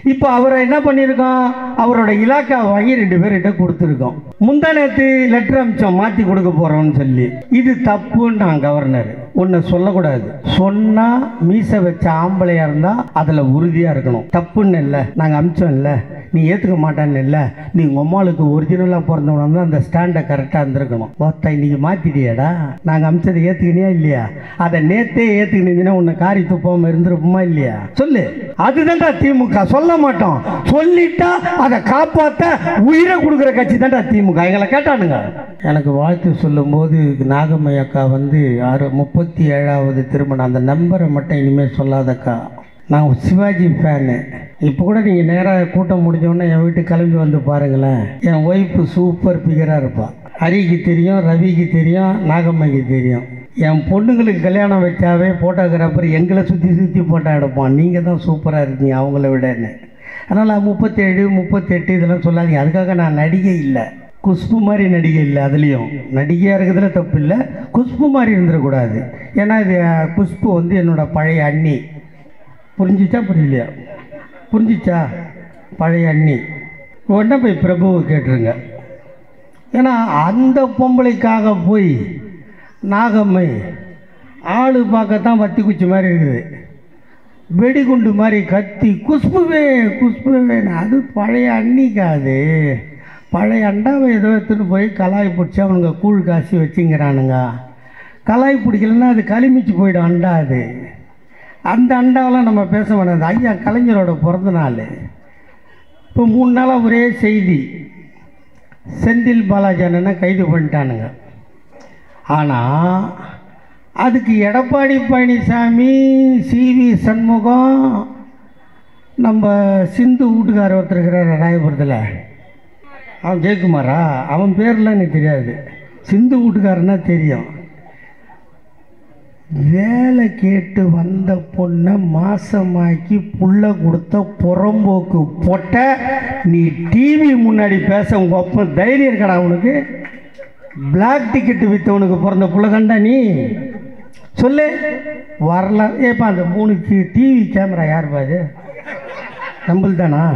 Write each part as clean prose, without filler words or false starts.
இப்போ அவரை என்ன பண்ணியிருக்கோம், அவரோட இலாக்கா வாங்கி 2 பேர்கிட்ட கொடுத்துருக்கோம். முந்தா நேற்று லெட்டர் அமிச்சோம் மாற்றி கொடுக்க போகிறோம்னு சொல்லி. இது தப்புன்னு கவர்னர் ஒன்று சொல்லக்கூடாது. சொன்னால் மீசை வச்ச ஆம்பளையாக இருந்தால் அதில் உறுதியாக இருக்கணும். தப்புன்னு இல்லை, நாங்கள் அமிச்சோம் இல்லை, நீ ஏற்றுக்க மாட்டான்னு இல்லை, நீ உங்கள் அம்மாளுக்கு ஒரிஜினலாக பிறந்தவனா தான் அந்த ஸ்டாண்டை கரெக்டாக இருந்திருக்கணும். ஓத்தா இன்னைக்கு மாற்றிட்டியாடா, நாங்கள் அமிச்சதை ஏற்றுக்கினியா இல்லையா? அதை நேற்றே ஏற்றுக்கினீங்கன்னா உன்னை காரி துப்பாமல் இருந்திருப்போமா இல்லையா? சொல்லு. அதுதான்டா திமுக. சொல்ல மாட்டோம், சொல்லிட்டா அதை காப்பாற்ற உயிரை கொடுக்குற கட்சி தான்டா திமுக. எங்களை கேட்டானுங்க. எனக்கு வாழ்த்து சொல்லும் போது நாகம்மை அக்கா வந்து 37வது திருமணம், அந்த நம்பரை மட்டும் இனிமேல் சொல்லாதக்கா. நான் சிவாஜி ஃபேனு. இப்போ கூட நீங்கள் நேராக கூட்டம் முடிஞ்சோடனே என் வீட்டுக்கு கிளம்பி வந்து பாருங்களேன். என் ஒய்ஃபு சூப்பர் பிகராக இருப்பாள். ஹரிக்கு தெரியும், ரவிக்கு தெரியும், நாகம்மைக்கு தெரியும். என் பொண்ணுங்களுக்கு கல்யாணம் வச்சாவே ஃபோட்டோகிராஃபர் எங்களை சுற்றி சுற்றி ஃபோட்டோ எடுப்பான். நீங்கள் தான் சூப்பராக இருக்கீங்க அவங்கள விடன்னு. அதனால் 37, 38 இதெல்லாம் சொல்லாதீங்க. அதுக்காக நான் நடிகை இல்லை, குஷ்பு மாதிரி நடிகை இல்லை. அதுலேயும் நடிகையாக இருக்கிறதுல தப்பு இல்லை, குஷ்பு மாதிரி இருந்துடக்கூடாது. ஏன்னா இது குஷ்பு வந்து என்னோடய பழைய அண்ணி. புரிஞ்சிச்சா புரியலையா? புரிஞ்சிச்சா? பழைய அண்ணி. உடனே போய் பிரபுவை கேட்டுருங்க. ஏன்னா அந்த பொம்பளைக்காக போய் நாகம்மை ஆளு பார்க்கத்தான் வத்தி குச்சி மாதிரி இருக்குது, வெடிகுண்டு மாதிரி கத்தி குஷ்புவே குஷ்புவேன்னு. அது பழைய அன்னிக்காது. பழைய அண்டாவை ஏதோ எடுத்துகிட்டு போய் கலாய் பிடிச்சி அவனுங்க கூழ் காசி வச்சுங்கிறானுங்க. கலாய் பிடிக்கலன்னா அது களிமிச்சு போயிடும் அண்டா. அது அந்த அண்டாவெல்லாம் நம்ம பேச வேணாது. ஐயா கலைஞரோட பிறந்த நாள். இப்போ 3 நாளாக ஒரே செய்தி, செந்தில் பாலாஜி அண்ணனை கைது பண்ணிட்டானுங்க. ஆனால் அதுக்கு எடப்பாடி பழனிசாமி, சிவி சண்முகம், நம்ம சிந்து வீட்டுக்கார ஒருத்தர் இருக்கிறார் ராயபுரத்தில், அவன் ஜெயக்குமாரா, அவன் பேர்லாம் எனக்கு தெரியாது, சிந்து வீட்டுக்காரன்னா தெரியும். வேலை கேட்டு வந்த பொண்ணை மாசமாக்கி புள்ள கொடுத்த புறம்போக்கு போட்ட நீ டிவி முன்னாடி பேச உங்கள் அப்ப தைரியம் இருக்கடா உனக்கு? பிளாக் டிக்கெட்டு விற்றவனுக்கு பிறந்த புள்ள தாண்டா நீ? சொல்லு. வரலாம். ஏப்பா அந்த 3 டிவி கேமரா யார் பாது? நம்மள் தானா?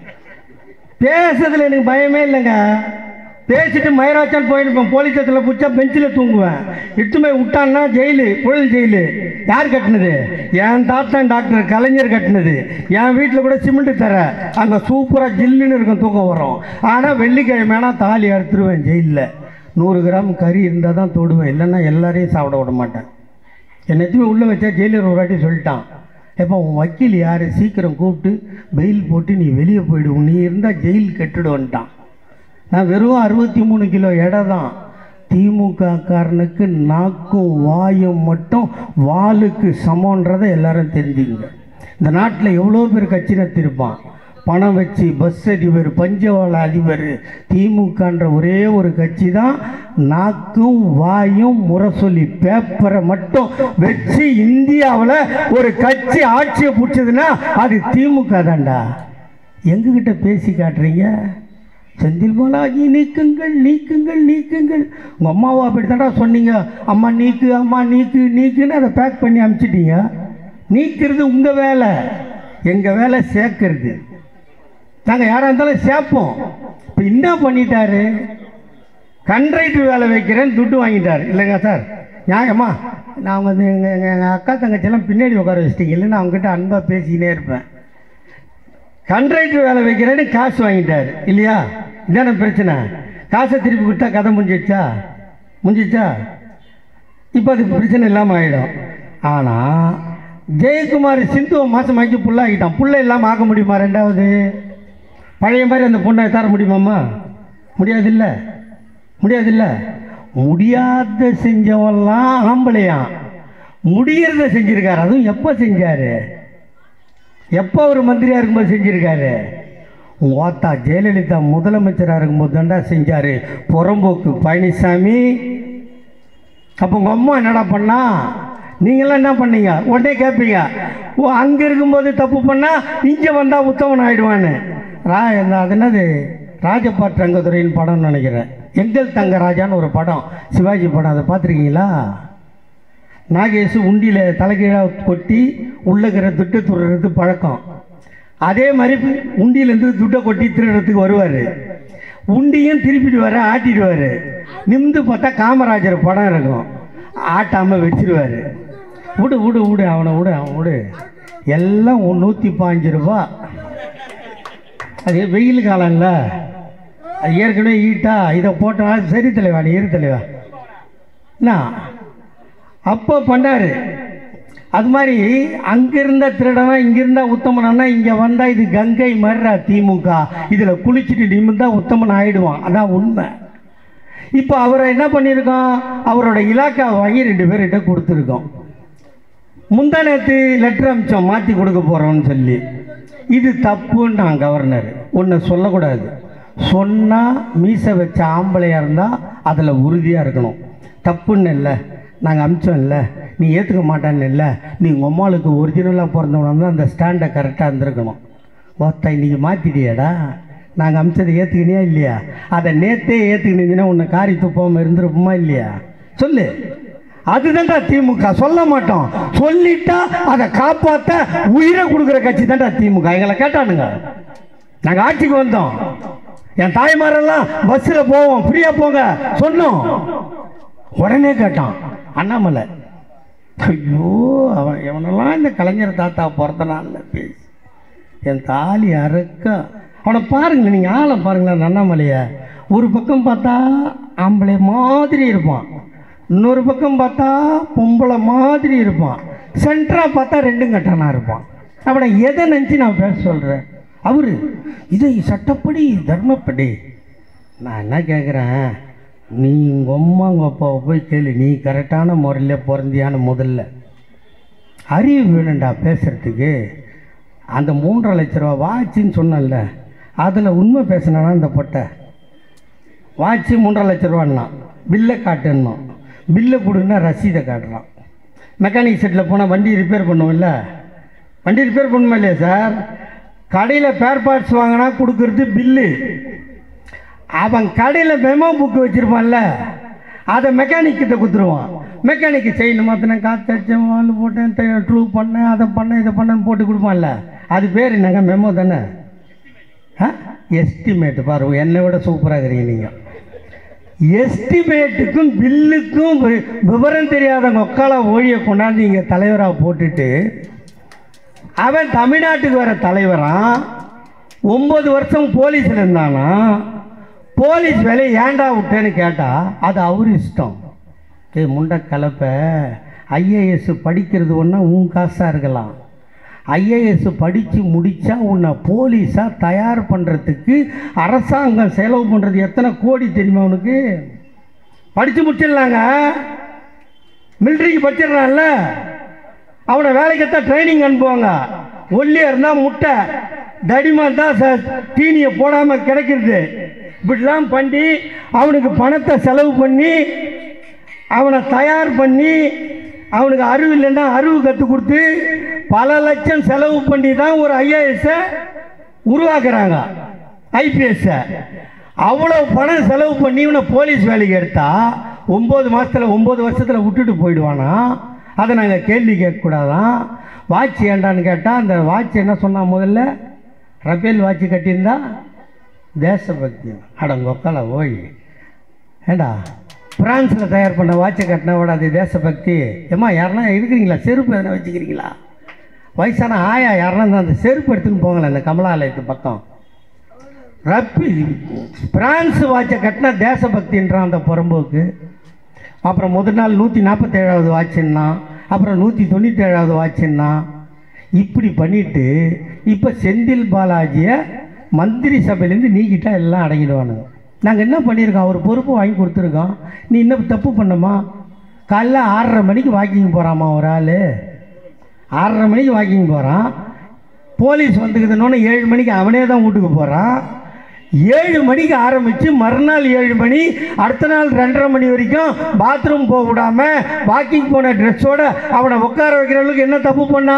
பேசுறதுல எனக்கு பயமே இல்லைங்க. பேசிட்டு மயிராச்சான் போயிருப்பேன். போலீஸ் ஸ்டேஷனில் பிடிச்சா பெஞ்சில் தூங்குவேன். இட்டுமே விட்டான்னா ஜெயிலு, புழல் ஜெயிலு. யார் கட்டினது? என் தாத்தான் டாக்டர் கலைஞர் கட்டினது. என் வீட்டில் கூட சிமெண்ட்டு தர, அங்கே சூப்பராக ஜில்லுன்னு இருக்கும், தூக்கம் வரும். ஆனால் வெள்ளிக்கிழமைனா தாலி அறுத்துருவேன் ஜெயிலில். 100 கிராம் கறி இருந்தால் தான் தொடுவேன், இல்லைன்னா எல்லாரையும் சாப்பிட விட மாட்டேன். என்னத்தையுமே உள்ளே வச்சா ஜெயிலர் ஒரு வாட்டி சொல்லிட்டான், எப்போ உன் வக்கீல் யார், சீக்கிரம் கூப்பிட்டு பெயில் போட்டு நீ வெளியே போய்டு, நீ இருந்தால் ஜெயில் கெட்டுடுவன்ட்டான். நான் வெறும் 63 கிலோ எடை தான். திமுக காரனுக்கு நாக்கும் வாயும் மட்டும் வாளுக்கு சமன்றதை எல்லாரும் தெரிஞ்சுங்க. இந்த நாட்டில் எவ்வளோ பேர் கட்சி நடத்திருப்பான், பணம் வச்சு பஸ் அதிபர், பஞ்சவாள அதிபர். திமுகன்ற ஒரே ஒரு கட்சி தான் நாக்கும் வாயும் முரசொலி பேப்பரை மட்டும் வச்சு இந்தியாவில் ஒரு கட்சி ஆட்சியை பிடிச்சதுன்னா அது திமுக தான்டா. எங்ககிட்ட பேசி காட்டுறீங்க? செந்தில் பாலாஜி நீக்குங்கள் நீக்குங்கள் நீக்குங்கள். உங்கள் அம்மாவை அப்படி தாண்டா சொன்னீங்க, அம்மா நீக்கு அம்மா நீக்கு நீக்குன்னு அதை பேக் பண்ணி அனுப்பிச்சிட்டீங்க. நீக்கிறது உங்கள் வேலை, எங்கள் வேலை சேர்க்கறது. நாங்கள் யாராக இருந்தாலும் சேர்ப்போம். இப்போ என்ன பண்ணிட்டாரு, கண்ட்ரைட்டர் வேலை வைக்கிறேன்னு துட்டு வாங்கிட்டார். இல்லைங்க சார், நியாயமா? நான் வந்து எங்கள் அக்கா தங்கச்சியெல்லாம் பின்னாடி உட்கார வச்சிட்டிங்க, இல்லைன்னா அவங்ககிட்ட அன்பாக பேசிக்கினே இருப்பேன். கண்ட்ரைட்டர் வேலை வைக்கிறேன்னு காசு வாங்கிட்டார் இல்லையா? இதான பிரச்சனை. காசை திருப்பி கொடுத்தா கதை முடிஞ்சிச்சா? இப்போ அது பிரச்சனை இல்லாமல் ஆகிடும். ஆனால் ஜெயக்குமார் சிந்துவை மாசமாக்கி புல்லாகிட்டான். புள்ள இல்லாமல் ஆக்க முடியுமா? ரெண்டாவது பழைய மாதிரி அந்த பொண்ணை தர முடியுமாம்மா? முடியாதில்ல. முடியாத செஞ்சவெல்லாம் ஆம்பளையான், முடியறத செஞ்சிருக்காரு. அதுவும் எப்போ செஞ்சார்? எப்போ ஒரு மந்திரியாக இருக்கும்போது செஞ்சுருக்காரு? ஓத்தா ஜெயலலிதா முதலமைச்சராக இருக்கும்போது தாண்டா செஞ்சார் புறம்போக்கு பழனிசாமி. அப்போ உங்கள் அம்மா என்னடா பண்ணா? நீங்களாம் என்ன பண்ணீங்க? உடனே கேட்பீங்க, ஓ அங்கே இருக்கும்போது தப்பு பண்ணால் இங்கே வந்தால் உத்தவன் ஆகிடுவான்னு. அது என்னது, ராஜபாட் ரங்கதுரையின் படம்னு நினைக்கிறேன். எங்கள் தங்கராஜான்னு ஒரு படம், சிவாஜி படம். அதை பார்த்துருக்கீங்களா? நாகேஷ் உண்டியில் தலைகீழாக கொட்டி உள்ளக்கிற திட்டு துடுறது பழக்கம். அதே மாதிரி உண்டியிலேருந்து துட்டை கொட்டி திருடுறதுக்கு வருவார். உண்டியும் திருப்பிடுவார், ஆட்டிடுவார். நிமிந்து பார்த்தா காமராஜர் படம் இருக்கும், ஆட்டாமல் வச்சிருவார். விடு விடு விடு அவனை விடு அவன் விடு, எல்லாம் 105 ரூபா. அது வெயில் காலம்ல, அது ஏற்கனவே ஈட்டா, இதை போட்டனால சரி தலைவா நீ இரு தலைவா என்ன அப்போ பண்ணார். அது மாதிரி அங்கே இருந்த திருடனா இங்கே இருந்தால் உத்தமனா, இங்கே வந்தால் இது கங்கை மர்றா திமுக, இதில் குளிச்சுட்டு நிமிந்தா உத்தமன் ஆகிடுவான். அதான் உண்மை. இப்போ அவரை என்ன பண்ணியிருக்கோம், அவரோட இலாக்கா வாங்கி 2 பேர்கிட்ட கொடுத்துருக்கோம். முந்தா நேற்று லெட்டர் அமிச்சோம் மாற்றி கொடுக்க போகிறோம்னு சொல்லி. இது தப்புன்னு கவர்னர். ஒன்று சொல்லக்கூடாது, சொன்னால் மீசை வச்ச ஆம்பளையாக இருந்தால் அதில் உறுதியாக இருக்கணும். தப்புன்னு இல்லை, நாங்கள் அமிச்சோம் இல்லை, நீ ஏற்றுக்க மாட்டான்னு இல்லை, நீ உங்கள் அம்மாளுக்கு ஒரிஜினலாக பிறந்தவனா தான் அந்த ஸ்டாண்டை கரெக்டாக இருந்திருக்கணும். ஒருத்த இன்றைக்கி மாற்றிட்டியாடா, நாங்கள் அமிச்சதை ஏற்றுக்கினியா இல்லையா? அதை நேற்றே ஏற்றுக்கினீங்கன்னா உன்னை காரி துப்பாமல் இருந்திருப்போமா இல்லையா? சொல்லு. அதுதான்டா திமுக. சொல்ல மாட்டோம், சொல்லிட்டா அதை காப்பாற்ற உயிரை கொடுக்குற கட்சி தான்டா திமுக. எங்களை கேட்டானுங்க, நாங்கள் ஆட்சிக்கு வந்தோம், என் தாய்மாரெல்லாம் பஸ்ஸில் போவோம், ஃப்ரீயாக போங்க சொன்னோம். உடனே கேட்டான் அண்ணாமலை. ஐயோ, அவன் எவனெல்லாம் இந்த கலைஞர் தாத்தா பிறந்த நாளில் பேசி என் தாலி அறுக்க. அவனை பாருங்களேன், நீங்கள் ஆளை பாருங்களேன். அண்ணாமலையை ஒரு பக்கம் பார்த்தா ஆம்பளை மாதிரி இருப்பான், இன்னொரு பக்கம் பார்த்தா பொம்பளை மாதிரி இருப்பான், சென்டராக பார்த்தா 2 கட்டனாக இருப்பான். அவனை எதை நினச்சி நான் பேச சொல்கிறேன்? அவர் இதை சட்டப்படி தர்மப்படி. நான் என்ன கேட்குறேன், நீ உங்கள் அம்மா உங்கள் அப்பாவை போய் கேளு, நீ கரெக்டான முறையில் பிறந்தியான்னு. முதல்ல அறிவு வேணுண்டா பேசுகிறதுக்கு. அந்த 3.5 லட்ச ரூபா வாட்சின்னு சொன்னல, அதில் உண்மை பேசினா இந்த பொட்டை வாட்சி 3.5 லட்ச ரூபான்னா பில்லை காட்டுன்னோம். பில்லை கொடுன்னா ரசீதை காட்டுறான். மெக்கானிக் செட்டில் போனால் வண்டி ரிப்பேர் பண்ணுவோம்ல, வண்டி ரிப்பேர் பண்ணுமா இல்லையா சார்? கடையில் பேர் பார்ட்ஸ் வாங்கினா கொடுக்குறது பில்லு. அவன் கடையில் மெமோ புக்கு வச்சுருப்பான்ல, அதை மெக்கானிக் கிட்ட கொடுத்துருவான். மெக்கானிக்கு செயின் மாற்றினேன், காற்றடிச்சேன், வால் போட்டேன், ட்ரூ பண்ணேன், அதை பண்ணேன், இதை பண்ணேன்னு போட்டு கொடுப்பான்ல, அது பேர் என்னங்க? மெமோ தானே. எஸ்டிமேட்டு பாருங்க, என்னை விட சூப்பராக இருக்கிறீங்க நீங்கள். எஸ்டிமேட்டுக்கும் பில்லுக்கும் விவரம் தெரியாத மக்களை ஓழியை கொண்டாந்து இங்கே தலைவராக போட்டுட்டு, அவன் தமிழ்நாட்டுக்கு வர தலைவரான் 9 வருஷம் போலீஸில் இருந்தானா. போலீஸ் வேலையை ஏண்டா விட்டேன்னு கேட்டால் அது அவர் இஷ்டம். முண்டை கலப்பை ஐஏஎஸ் படிக்கிறது ஒன்றா உன் காசாக இருக்கலாம். ஐஏஎஸ் படித்து முடித்தா உன்னை போலீஸாக தயார் பண்ணுறதுக்கு அரசாங்கம் செலவு பண்ணுறது எத்தனை கோடி தெரியுமா உனக்கு? படித்து முடிச்சிடலாங்க, மிலிட்ரிக்கு படிச்சிடறான்ல, அவனை வேலைக்குத்தான் ட்ரைனிங் அனுப்புவாங்க. ஒல்லியாக இருந்தால் முட்டை, தடிமா தான் தீனியை போடாமல் கிடைக்கிறது. இப்படிலாம் பண்ணி அவனுக்கு பணத்தை செலவு பண்ணி அவனை தயார் பண்ணி அவனுக்கு அறிவு இல்லைன்னா அறிவு கற்றுக் கொடுத்து பல லட்சம் செலவு பண்ணி தான் ஒரு ஐஏஎஸ்ஸை உருவாக்குறாங்க, ஐபிஎஸ்ஸை. அவ்வளோ பணம் செலவு பண்ணி இவனை போலீஸ் வேலைக்கு எடுத்தா 9 மாதத்தில் 9 வருஷத்தில் விட்டுட்டு போயிடுவானா? அதை நாங்கள் கேள்வி கேட்கக்கூடாதான். வாட்ச் ஏண்டான்னு கேட்டால் அந்த வாட்ச் என்ன சொன்னால், முதல்ல ரபேல் வாட்ச் கட்டியிருந்தா தேசபக்தி. அடங்கொக்கால ஓய் ஏண்டா பிரான்ஸில் தயார் பண்ண வாட்சை கட்டினா விட அது தேசபக்தி. ஏம்மா யாருன்னா இருக்கிறீங்களா, செருப்பு எதனா வச்சுக்கிறீங்களா? வயசான ஆயா யாருன்னா அந்த செருப்பு எடுத்துன்னு போங்களேன் இந்த கமலாலயத்து பக்கம். ரப்பி பிரான்ஸ் வாட்சை கட்டினா தேசபக்தின்றான் அந்த புறம்போக்கு. அப்புறம் முதல் நாள் 147வது வாட்சுன்னா, அப்புறம் 197வது வாட்சுன்னா, இப்படி பண்ணிவிட்டு இப்போ செந்தில் பாலாஜியை மந்திரி சபையிலேருந்து நீக்கிட்டால் எல்லாம் அடங்கிடுவானுங்க. நாங்கள் என்ன பண்ணியிருக்கோம், அவர் பொறுப்பு வாங்கி கொடுத்துருக்கோம். நீ இன்னும் தப்பு பண்ணமா? காலைல 6:30 மணிக்கு வாக்கிங் போகிறாமா ஒரு ஆள், 6:30 மணிக்கு வாக்கிங் போகிறான். போலீஸ் வந்துக்குதுன்னொன்னே 7 மணிக்கு அவனே தான் வீட்டுக்கு போகிறான். 7 மணிக்கு ஆரம்பித்து மறுநாள் 7 மணி, அடுத்த நாள் 2:30 மணி வரைக்கும் பாத்ரூம் போக விடாமல் வாக்கிங் போன ட்ரெஸ்ஸோடு அவனை உட்கார வைக்கிறவங்களுக்கு என்ன தப்பு பண்ணா?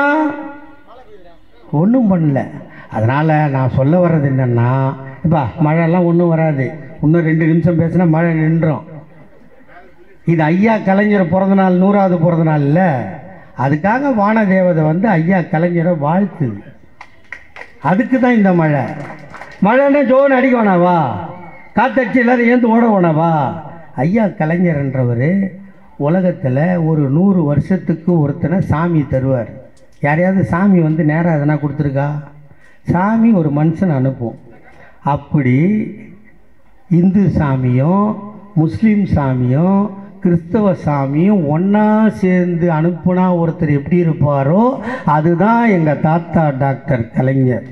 ஒன்றும் பண்ணல. அதனால் நான் சொல்ல வர்றது என்னென்னா, இப்போ மழைலாம் ஒன்றும் வராது, இன்னும் 2 நிமிஷம் பேசினா மழை நின்றோம். இது ஐயா கலைஞர் பிறந்த நாள், 100வது பிறந்த நாள் இல்லை, அதுக்காக வானதேவதை வந்து ஐயா கலைஞரை வாழ்த்துது. அதுக்கு தான் இந்த மழை. மழைன்னா ஜோன்னு அடிக்க வேணாவா, காத்தடிச்சு எல்லோரும் ஏந்து ஓட வேணாவா? ஐயா கலைஞர்ன்றவர் உலகத்தில் ஒரு 100 வருஷத்துக்கு ஒருத்தனை சாமி தருவார். யாரையாவது சாமி வந்து நேராக எதனா கொடுத்துருக்கா? சாமி ஒரு மனுஷனை அனுப்பும். அப்படி இந்து சாமியும் முஸ்லீம் சாமியும் கிறிஸ்தவ சாமியும் ஒன்றா சேர்ந்து அனுப்புனா ஒருத்தர் எப்படி இருப்பாரோ அதுதான் எங்கள் தாத்தா டாக்டர் கலைஞர்.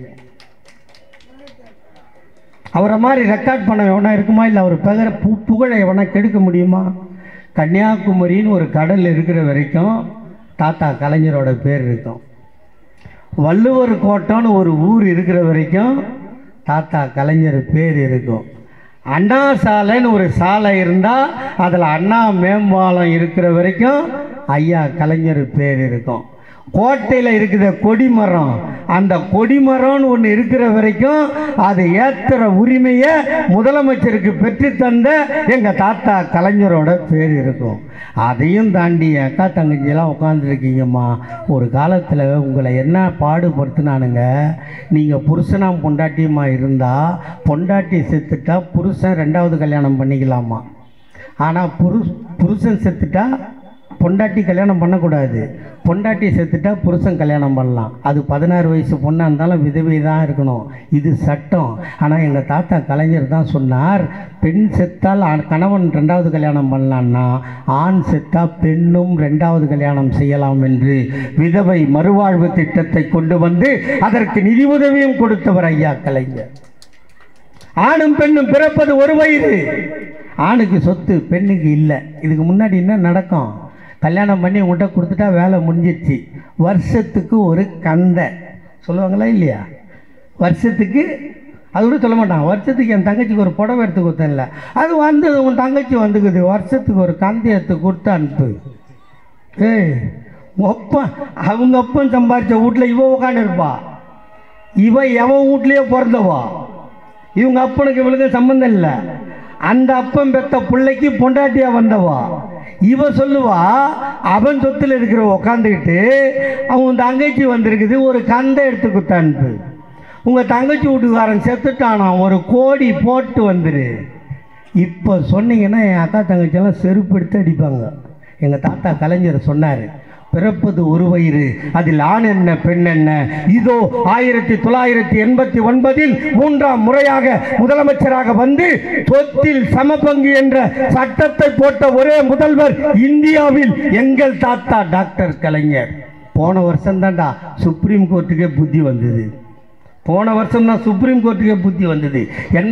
அவரை மாதிரி ரெக்கார்ட் பண்ண எவனா இருக்குமா? இல்லை அவர் புகழை எவனா கெடுக்க முடியுமா? கன்னியாகுமரின்னு ஒரு கடல் இருக்கிற வரைக்கும் தாத்தா கலைஞரோட பேர் இருக்கும். வள்ளுவர் கோட்டம்னு ஒரு ஊர் இருக்கிற வரைக்கும் தாத்தா கலைஞர் பேர் இருக்கும். அண்ணா சாலைன்னு ஒரு சாலை இருந்தால் அதில் அண்ணா மேம்பாலம் இருக்கிற வரைக்கும் ஐயா கலைஞர் பேர் இருக்கும். கோட்டையில் இருக்கிற கொடிமரம், அந்த கொடிமரம்னு ஒன்று இருக்கிற வரைக்கும் அது ஏற்றுற உரிமையை முதலமைச்சருக்கு பெற்றுத்தந்த எங்கள் தாத்தா கலைஞரோட பேர் இருக்கும். அதையும் தாண்டி அக்கா தங்கச்சியெல்லாம் உட்காந்துருக்கீங்கம்மா. ஒரு காலத்தில் உங்களை என்ன பாடுபடுத்தினானுங்க, நீங்கள் புருஷனாக பொண்டாட்டியம்மா இருந்தால் பொண்டாட்டி செத்துட்டா புருஷன் 2வது கல்யாணம் பண்ணிக்கலாமா. ஆனால் புருஷன் செத்துட்டா பொண்டாட்டி கல்யாணம் பண்ணக்கூடாது, பொண்டாட்டி செத்துட்டா புருஷன் கல்யாணம் பண்ணலாம். அது 16 வயசு பொண்ணாக இருந்தாலும் விதவை தான் இருக்கணும், இது சட்டம். ஆனால் எங்கள் தாத்தா கலைஞர் தான் சொன்னார், பெண் செத்தால் கணவன் 2வது கல்யாணம் பண்ணலான்னா ஆண் செத்தால் பெண்ணும் 2வது கல்யாணம் செய்யலாம் என்று விதவை மறுவாழ்வு திட்டத்தை கொண்டு வந்து அதற்கு நிதி உதவியும் கொடுத்தவர் ஐயா கலைஞர். ஆணும் பெண்ணும் பிறப்பது ஒரு வயிறு, ஆணுக்கு சொத்து பெண்ணுக்கு இல்லை. இதுக்கு முன்னாடி என்ன நடக்கும்? கல்யாணம் பண்ணி உங்கள்கிட்ட கொடுத்துட்டா வேலை முடிஞ்சிடுச்சு. வருஷத்துக்கு ஒரு கந்தை சொல்லுவாங்களா இல்லையா? வருஷத்துக்கு அது கூட சொல்ல மாட்டாங்க. வருஷத்துக்கு என் தங்கச்சிக்கு ஒரு புடவை எடுத்து கொடுத்தேன்ல, அது வந்து உன் தங்கச்சி வந்துக்குது, வருஷத்துக்கு ஒரு கந்தை எடுத்து கொடுத்து அனுப்பு. ஒப்பன் அவங்க அப்பன் சம்பாதிச்ச வீட்டில் இவ உட்காந்து இருப்பா, இவ எவன் வீட்லேயே பிறந்தவா, இவங்க அப்பனுக்கு இவளுக்கு சம்பந்தம் இல்லை. அந்த அப்பன் பெத்த பிள்ளைக்கு பொண்டாட்டியா வந்தவா. இவ சொல்லுவா அவன் சொத்துல இருக்கிற உக்காந்துக்கிட்டு அவன் தங்கச்சி வந்திருக்குது ஒரு கந்தை எடுத்து குத்தான்னு. உங்கள் தங்கச்சி வீட்டுக்காரன் செத்துட்டானா, 1 கோடி போட்டு வந்துரு. இப்போ சொன்னீங்கன்னா என் அக்கா தங்கச்சியெல்லாம் செருப்பு எடுத்து அடிப்பாங்க. எங்கள் தாத்தா கலைஞர் சொன்னார், பிறப்பது ஒரு வயிறு, அதில் ஆண் என்ன பெண் என்ன. இதோ 1989 3ஆம் முறையாக முதலமைச்சராக வந்து சொத்தில் சமபங்கு என்ற சட்டத்தை போட்ட ஒரே முதல்வர் இந்தியாவில் எங்கள் தாத்தா டாக்டர் கலைஞர். போன வருஷம் தான்டா சுப்ரீம் கோர்ட்டுக்கே புத்தி வந்தது. போன வருஷம் தான் சுப்ரீம் கோர்ட்டுக்கே புத்தி வந்தது.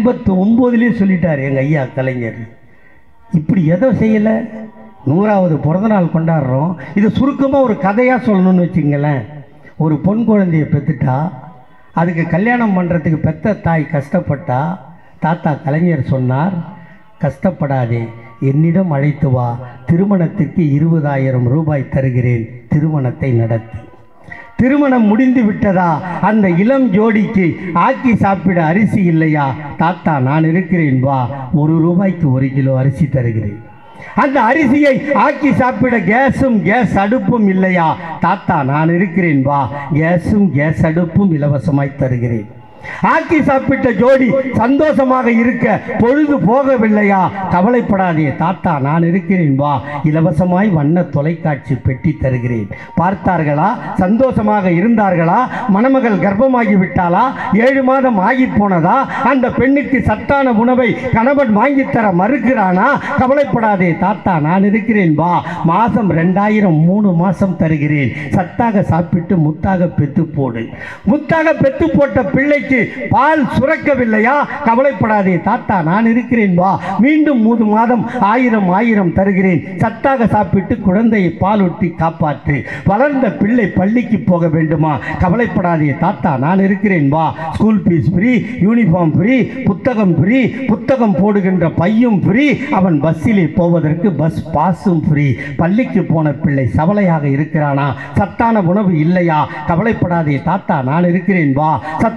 89 சொல்லிட்டார் எங்கள் ஐயா கலைஞர். இப்படி எதோ செய்யலை. 100வது பிறந்தநாள் கொண்டாடுறோம். இது சுருக்கமாக ஒரு கதையாக சொல்லணும்னு வச்சுங்களேன். ஒரு பொன் குழந்தையை பெற்றுட்டா, அதுக்கு கல்யாணம் பண்ணுறதுக்கு பெத்த தாய் கஷ்டப்பட்டா, தாத்தா கலைஞர் சொன்னார், கஷ்டப்படாதே, என்னிடம் அழைத்து வா, திருமணத்திற்கு 20,000 ரூபாய் தருகிறேன், திருமணத்தை நடத்து. திருமணம் முடிந்து விட்டதா? அந்த இளம் ஜோடிக்கு ஆக்கி சாப்பிட அரிசி இல்லையா? தாத்தா நான் இருக்கிறேன், வா, 1 ரூபாய்க்கு 1 கிலோ அரிசி தருகிறேன். அந்த அரிசியை ஆக்கி சாப்பிட கேஸ் அடுப்பும் இல்லையா? தாத்தா நான் இருக்கிறேன், வா, கேஸ் அடுப்பும் இலவசமாய் தருகிறேன். ஆக்கி சாப்பிட்ட ஜோடி சந்தோஷமாக இருக்க பொழுது போகவில்லையா? கவலைப்படாதே, தாத்தா நான் இருக்கிறேன், வா, இலவசமாய் வண்ண தொலைக்காட்சி பெட்டி தருகிறேன். பார்த்தார்களா? சந்தோஷமாக இருந்தார்களா? மணமகள் கர்ப்பமாகி விட்டாளா? 7 மாதம் ஆகி போனதா? அந்த பெண்ணுக்கு சத்தான உணவை கணவன் வாங்கித்தர மறுக்கிறானா? கவலைப்படாதே, தாத்தா நான் இருக்கிறேன், வா, மாதம் 2000 3 மாதம் தருகிறேன். சத்தாக சாப்பிட்டு முத்தாக பெத்து போடு. முத்தாக பெத்து போட்ட பிள்ளைக்கு பால் சுரக்கவில்லையா? கவலைப்படாதே, தாத்தா நான் இருக்கிறேன், வா, மீண்டும் 3 மாதம் 1000 தருகிறேன். சத்தாக சாப்பிட்டு குழந்தையை பால் ஊட்டி காப்பாற்று. வளர்ந்த பிள்ளை பள்ளிக்கு போக வேண்டுமா? கவலைப்படாதே, தாத்தா நான் இருக்கிறேன், வா, school fees free, uniform free, புத்தகம் ஃப்ரீ, புத்தகம் போடுகின்ற பையும் ஃப்ரீ, அவன் பஸ்ஸிலே போவதற்கு பஸ் பாஸும் ஃப்ரீ. பள்ளிக்கு போன பிள்ளை சவலையாக இருக்கிறானா? சத்தான உணவு இல்லையா? கவலைப்படாதே, தாத்தா நான் இருக்கிறேன், வா, சத்துணவில்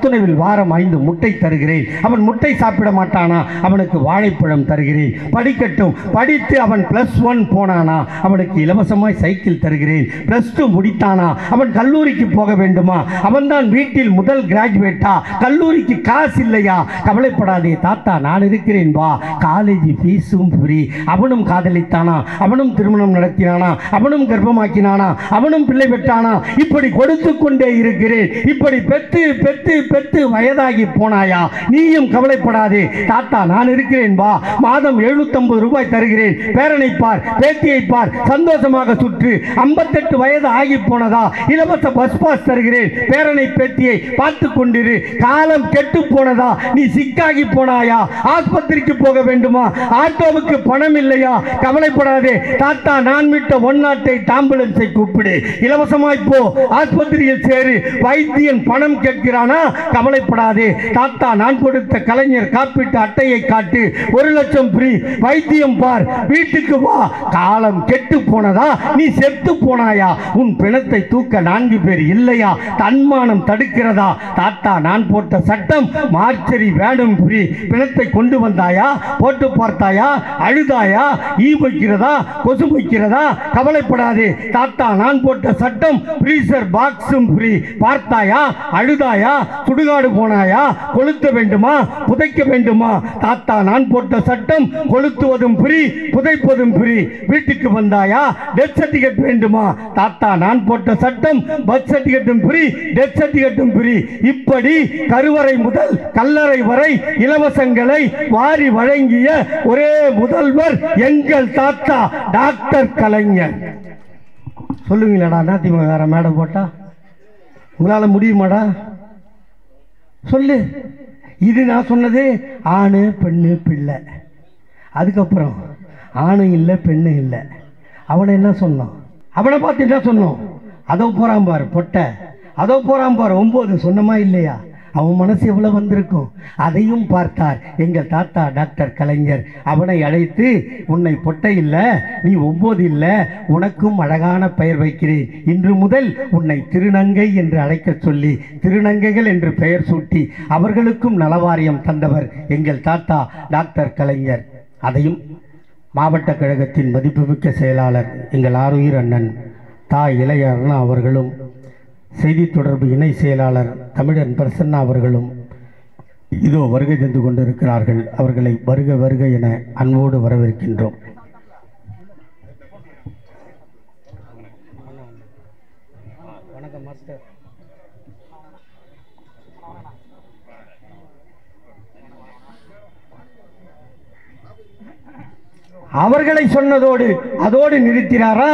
வாரம் 5 முட்டை தருகிறேன். அவன் முட்டை சாப்பிட மாட்டானா, அவனுக்கு வாழைப்பழம் தருகிறேன். படிக்கட்டும், படித்து அவன் +1 போனானா, அவனுக்கு இலவசமாய் சைக்கிள் தருகிறேன். +2 முடித்தானா, அவன் கல்லூரிக்கு போக வேண்டுமா, அவன்தான் வீட்டில் முதல் கிராஜுவேட்டா, கல்லூரிக்கு காசு இல்லையா, கவலைப்படாதே தாத்தா நான் இருக்கிறேன் வா, காலேஜ் ஃபீஸும் ஃப்ரீ. அவனும் காதலித்தானா, அவனும் திருமணம் நடத்தினானா, அவனும் கர்ப்பமாக்கினானா, அவனும் பிள்ளை பெற்றானா, இப்படி கொடுத்து கொண்டே இருக்கிறேன். இப்படி பெத்து பெத்து பெத்து வயதாகி போனாயா, நீயும் கவலைப்படாதே தாத்தா நான் இருக்கிறேன் வா, மாதம் 750 ரூபாய் தருகிறேன். பேரனை பார், பேத்தியை பார், சந்தோஷமாக சுற்று. 58 வயது ஆகி போனதா, இலவச பஸ் பாஸ் தருகிறேன். பேரனை பேத்தியை பார்த்து கொண்டிரு. காலம் கெட்டு போனதா, நீ சிக்காகி போனாயா, ஆஸ்பத்திரிக்கு போக வேண்டுமா, ஆட்டோவுக்கு பணம் இல்லையா, கவலைப்படாதே தாத்தா நான் விட்ட 108 ஆம்புலன்ஸை கூப்பிடு, இலவசமாய் போ, ஆஸ்பத்திரியில் சேரு. வைத்தியன் பணம் கேட்கிறானா, கவலைப்படாதே தாத்தா நான் கொடுத்த கலைஞர் காப்பீட்டு அட்டையை காட்டு, 1 லட்சம் ஃப்ரீ. வைத்தியம் பார், வீட்டுக்கு வா. காலம் கெட்டு போனதா, நீ செத்து போனாயா, உன் பிணத்தை தூக்க 4 பேர் இல்லையா, தன்மானம் தடுக்கிறதா, தாத்தா நான் போட்ட சட்டம் மார்ச்சரி வேணும் ஃப்ரீ. பிணத்தை கொண்டு வந்தாயா, போட்டு பார்த்தாயா, அழுதாயா, ஈ வைக்கிறதா, கொசு வைக்கிறதா, கவலைப்படாதே தாத்தா நான் போட்ட சட்டம் ஃப்ரீசர் பாக்ஸும் ஃப்ரீ. பார்த்தாயா, அழுதாயா, சுடுகாடு போனாயா, கொளுத்த வேண்டுமா, புதைக்க வேண்டுமா, தாத்தா நான் போட்ட சட்டம் கொளுத்துவதும் ஃப்ரீ, புதைப்பதும் ஃப்ரீ. வீட்டுக்கு வந்தாயா, டெத் சர்டிபிகேட் வேண்டுமா, தாத்தா நான் போட்ட சட்டம் பர்த் சர்டிபிகேட்டும் ஃப்ரீ, டெத் சர்டிபிகேட்டும் ஃப்ரீ. இப்படி கருவறை முதல் கல்லறை வரை இலவசங்களை வாரி வழங்கிய ஒரே முதல்வர் எங்கள் தாத்தா டாக்டர் கலைஞர். சொல்லுவீங்களாடா அதிமுக வேற மேடை போட்டா, உங்களால முடியுமாடா சொல்லு. இது நான் சொன்னது ஆணு பெண்ணு பிள்ளை. அதுக்கப்புறம் ஆணும் இல்லை பெண்ணும் இல்லை. அவனை என்ன சொன்னோம், அவனை பார்த்து என்ன சொன்னோம், அதோ போறான் பாரு பொட்டை, அதோ போறான் பாரு 9 சொன்னமா இல்லையா, அவன் மனசு எவ்வளவு வந்திருக்கும். அதையும் பார்த்தார் எங்கள் தாத்தா டாக்டர் கலைஞர். அவனை அழைத்து உன்னை பொட்டை இல்லை, நீ 9 இல்லை, உனக்கும் அழகான பெயர் வைக்கிறேன், இன்று முதல் உன்னை திருநங்கை என்று அழைக்க சொல்லி திருநங்கைகள் என்று பெயர் சூட்டி அவர்களுக்கும் நலவாரியம் தந்தவர் எங்கள் தாத்தா டாக்டர் கலைஞர். அதையும் மாவட்ட கழகத்தின் மதிப்புமிக்க செயலாளர் எங்கள் ஆருயிர் அண்ணன் இளைய அண்ணா அவர்களும், செய்தி தொடர்பு இணை செயலாளர் தமிழன் பிரசன்னா அவர்களும் இதோ வருகை தந்து கொண்டிருக்கிறார்கள். அவர்களை வருக வருக என அன்போடு வரவேற்கின்றோம். வணக்கம் மாஸ்டர். அவர்களை சொன்னதோடு அதோடு நிறுத்தினாரா?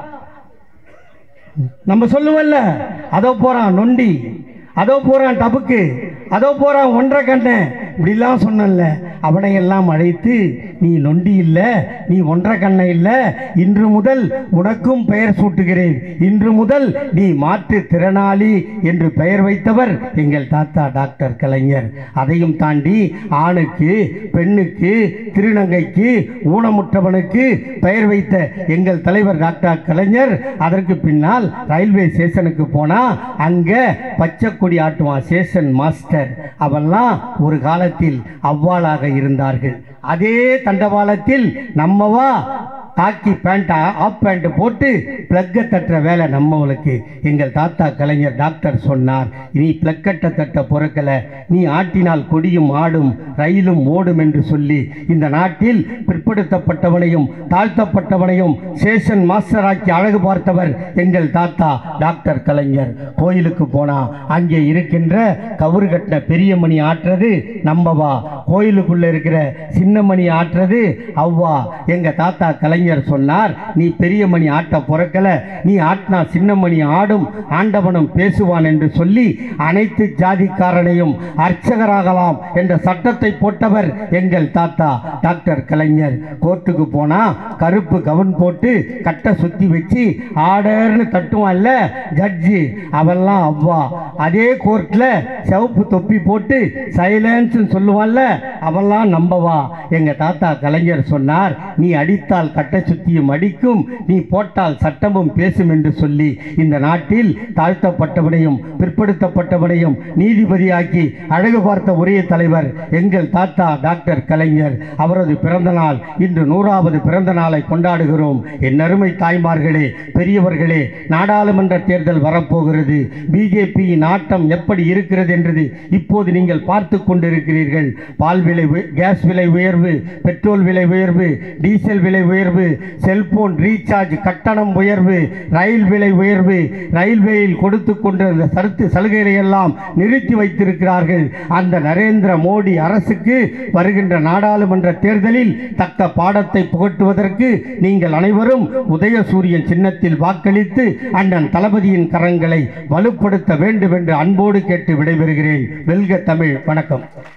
நம்ம சொல்லுவல்ல, அதோ போறான் நொண்டி, அதோ போறான் டபுக்கு, அதோ போறான் 1.5 கண்ணை, இப்படிலாம் சொன்னல. அவனை எல்லாம் அழைத்து நீ நொண்டி இல்லை, நீ 1.5 கண்ணை இல்லை, இன்று முதல் உனக்கும் பெயர் சூட்டுகிறேன், இன்று முதல் நீ மாற்று திறனாளி என்று பெயர் வைத்தவர் எங்கள் தாத்தா டாக்டர் கலைஞர். அதையும் தாண்டி ஆணுக்கு பெண்ணுக்கு திருநங்கைக்கு ஊனமுற்றவனுக்கு பெயர் வைத்த எங்கள் தலைவர் டாக்டர் கலைஞர். அதற்கு பின்னால் ரயில்வே ஸ்டேஷனுக்கு போனா அங்க பச்சை கொடி ஆட்டுவான் ஸ்டேஷன் மாஸ்டர். அவெல்லாம் ஒரு காலத்தில் அவ்வாளாக இருந்தார்கள். அதே தண்டவாளத்தில் நம்மவா காக்கி பேண்ட் ஆஃப் பேண்ட் போட்டு பிளக்கை தட்டுற வேலை நம்மளுக்கு. எங்கள் தாத்தா கலைஞர் டாக்டர் சொன்னார், நீ பிளக்கட்டை தட்ட பொறுக்கலை, நீ ஆட்டினால் கொடியும் ஆடும் ரயிலும் ஓடும் என்று சொல்லி இந்த நாட்டில் பிற்படுத்தப்பட்டவனையும் தாழ்த்தப்பட்டவனையும் ஸ்டேஷன் மாஸ்டராக்கி அழகு பார்த்தவர் எங்கள் தாத்தா டாக்டர் கலைஞர். கோயிலுக்கு போனா அங்கே இருக்கின்ற கவுறு கட்டின பெரிய மணி ஆற்றுறது நம்மவா, கோயிலுக்குள்ள இருக்கிற சின்ன மணி ஆற்றுறது அவ்வா. எங்க தாத்தா கலைஞர் சொன்னார், நீ பெரிய மணி ஆட்ட பொறக்கல, நீ ஆட்டினா சின்ன மணி ஆடும், ஆண்டவனும் பேசுவான் என்று சொல்லி அனைத்து ஜாதிக்காரனையும் அர்ச்சகராகலாம் என்ற சட்டத்தை போட்டவர் எங்கள் தாத்தா டாக்டர் கலைஞர். கோர்ட்டுக்கு போனா கருப்பு கவுன் போட்டு கட்டை சுத்தி வச்சு ஆர்டர்னு தட்டுவான்ல ஜட்ஜி, அவெல்லாம் அவ்வா. அதே கோர்ட்ல சிவப்பு தொப்பி போட்டு சைலன்ஸ் சொல்லுவான்ல அவெல்லாம் நம்பவா. எங்க தாத்தா கலைஞர் சொன்னார், நீ அடித்தால் கட்ட சுத்தியும் அடிக்கும், நீ போட்டால் சட்டமும் பேசும் என்று சொல்லி இந்த நாட்டில் தாழ்த்தப்பட்டவனையும் பிற்படுத்தப்பட்டவனையும் நீதிபதியாக்கி அழகு பார்த்த ஒரே தலைவர் எங்கள் தாத்தா டாக்டர் கலைஞர். அவரது பிறந்த நாள் இன்று 100வது பிறந்த நாளை கொண்டாடுகிறோம். என் அருமை தாய்மார்களே, பெரியவர்களே, நாடாளுமன்ற தேர்தல் வரப்போகிறது. பிஜேபியின் ஆட்டம் எப்படி இருக்கிறது என்றது இப்போது நீங்கள் பார்த்து கொண்டிருக்கிறீர்கள். பால் விலை, கேஸ் விலை உயர்வு, பெட்ரோல் விலை உயர்வு, டீசல் விலை உயர்வு, செல்போன் ரீசார்ஜ் கட்டணம் உயர்வு, ரயில் விலை உயர்வு, ரயில்வேயில் கொடுத்து கொண்டிருந்த சலுகைகளை எல்லாம் நிறுத்தி வைத்திருக்கிறார்கள். அந்த நரேந்திர மோடி அரசுக்கு வருகின்ற நாடாளுமன்ற தேர்தலில் தக்க பாடத்தை புகட்டுவதற்கு நீங்கள் அனைவரும் உதயசூரியன் சின்னத்தில் வாக்களித்து அண்ணன் தளபதியின் கரங்களை வலுப்படுத்த வேண்டும் என்று அன்போடு கேட்டு விடைபெறுகிறேன். வெல்க தமிழ். வணக்கம்.